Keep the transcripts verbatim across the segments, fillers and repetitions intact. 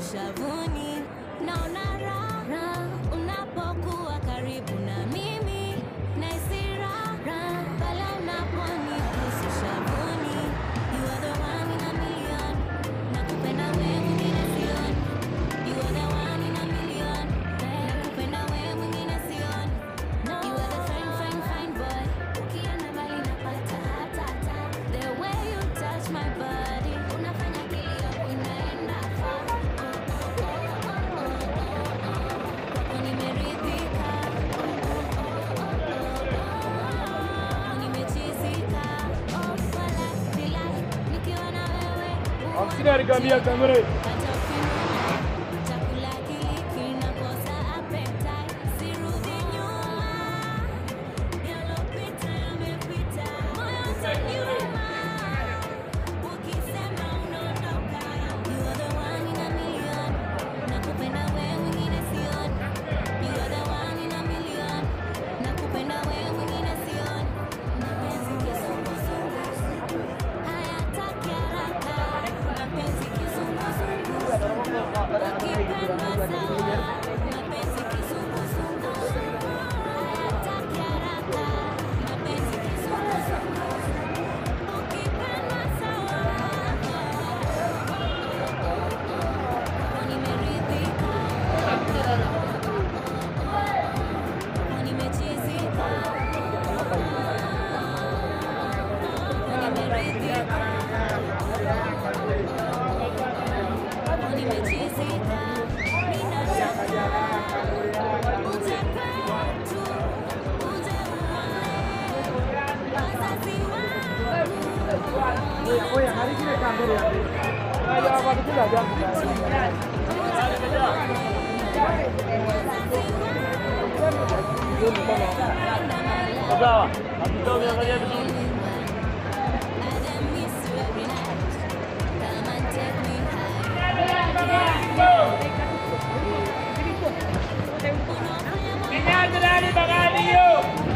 shavuni. Naona raha unapokuwa karibu na mimi, nahisi raha pale unaponibusu shavuni. You are the one in a million, nakupenda wewe mwingine sioni. You are the one in a million, nakupenda wewe mwingine sioni. You are the fine, fine, fine boy, ukienda mbali napata hatata. The way you touch my body, unafanya akili yangu inaenda far. Kwako nimeridhika, nimechizika. Oh, wala silai, nikiwa na wewe Auxiliary Gambia Kamere. chakula kili kinakosa appetite. Sirudi nyuma, yalopita yamepita. Moyo utaniuma ukisema unaondoka. You are the one in a million, nakupenda wewe mwingine sioni. You are the one in a million, nakupenda wewe mwingine sioni. Mapenzi kizunguzungu, hayataki haraka. Mapenzi kizunguzungu, ukipendwa sawa. Mapenzi kizunguzungu, hayataki haraka. Mapenzi kizunguzungu, ukipendwa sawa. Kwako nimeridhika, kwako nimechizika, kwako nimeridhika, kwako nimechizika. Ninataka uje kwetu, uje uone wazazi wangu. Oya, harikile Kamere yake. Haya, watu kula jambo. Sawa, hatutao angalia vizuri. Kinyago ndani bagani hiyo.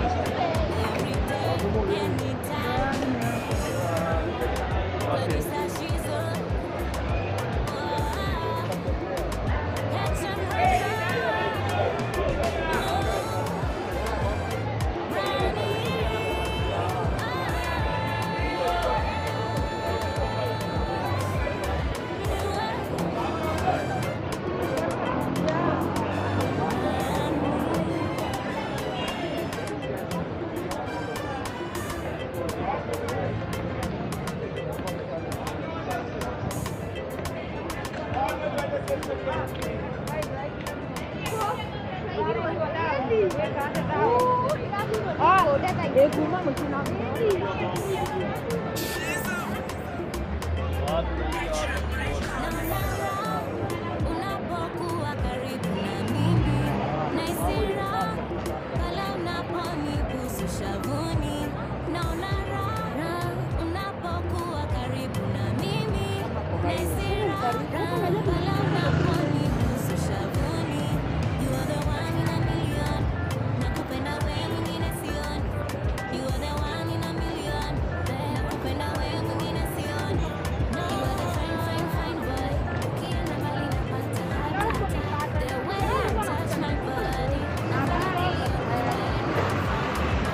Unapokuwa karibu na mimi, nahisi raha pale unaponibusu shavuni. Naona raha unapokuwa karibu na mimi, nahisi raha pale unaponibusu shavuni. You are the one in a million, nakupenda wewe mwingine sioni. You are the one in a million, nakupenda wewe mwingine sioni. You are the fine, fine, fine boy, ukienda mbali napata hatata. The way you touch my body, unafanya akili yangu inaenda far.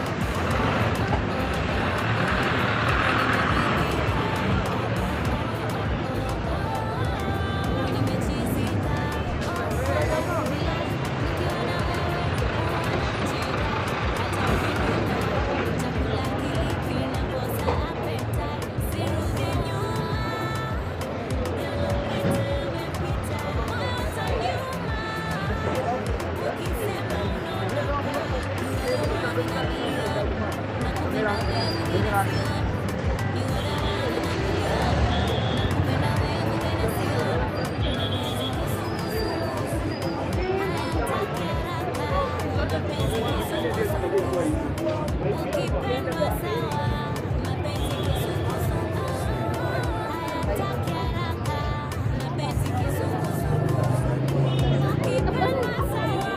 Nimechizika, oh, wala silai, nikiwa na wewe unacheka. Hata ukipenda, chakula kili kinakosa appetite. Sirudi nyuma, yalopita yamepita. Moyo utaniuma ukisema unaondoka. You are the one in a million, nakupenda wewe mwingine sioni. You are the one in a million, nakupenda wewe mwingine sioni. Mapenzi kizunguzungu, hayataki haraka. Mapenzi kizunguzungu, ukipendwa sawa. Mapenzi kizunguzungu, hayataki haraka. Mapenzi kizunguzungu, ukipendwa sawa.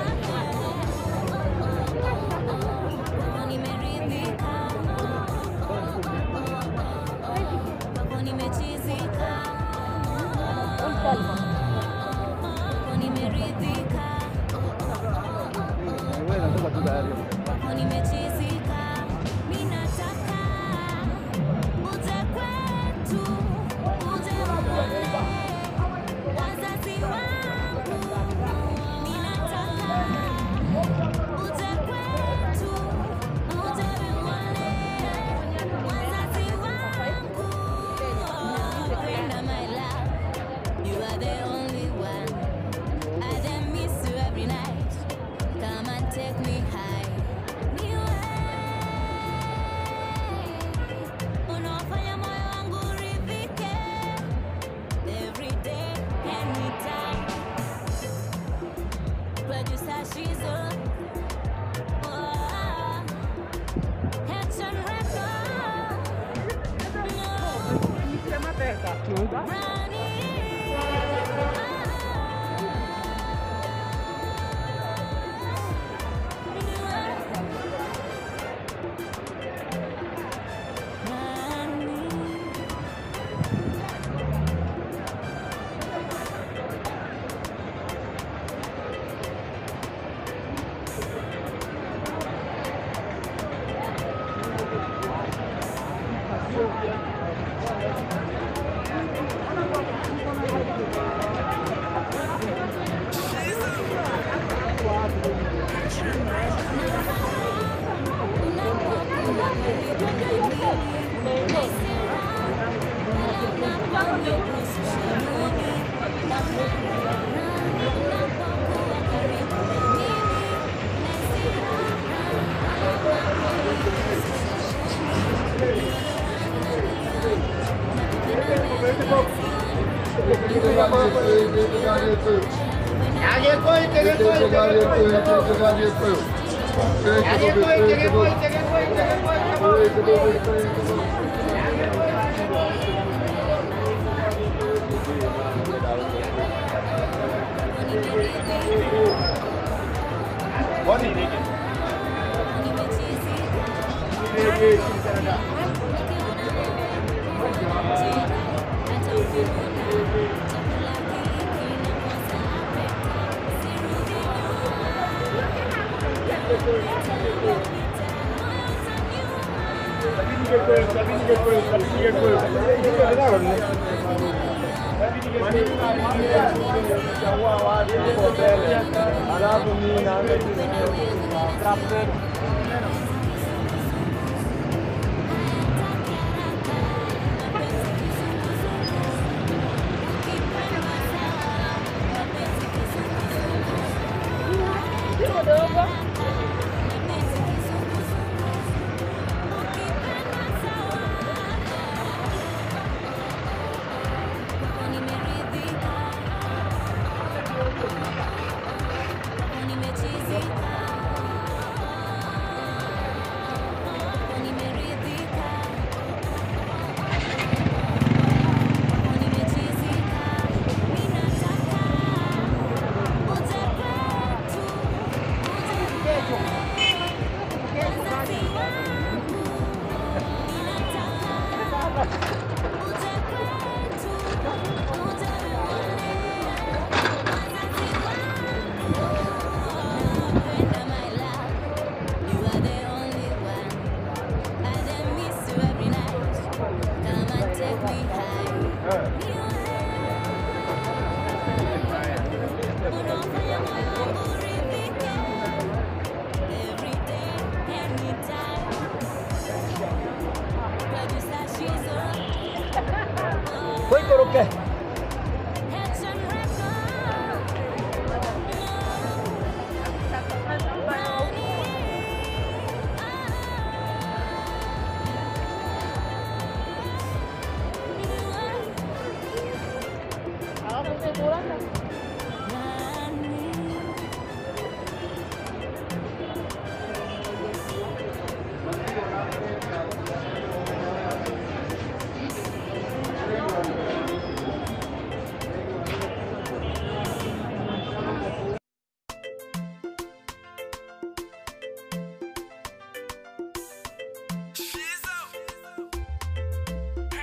Kwako nimeridhika, kwako nimechizika. nimeridhika, kwako nimechizika, mimi nataka uje kwetu, uje uone wazazi wangu, mimi nataka uje kwetu, uje uone wazazi wangu. Brenda, my love, you are the only one. I then miss you every night. Come and take me high. Niwe unafanya moyo wangu uridhike. Every day, anytime. Producer Shizo. Oh, Headson Record. No.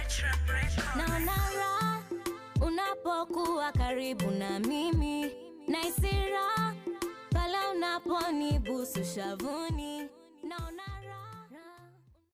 Naona raha unapokuwa karibu na mimi, naisira pala unaponibusu shavuni naona